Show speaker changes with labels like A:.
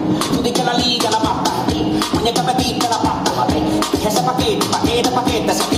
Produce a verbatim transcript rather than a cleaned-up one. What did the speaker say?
A: Tú di que la liga la mata, muñeca petita la pata, ese paquete, paquete, paquete,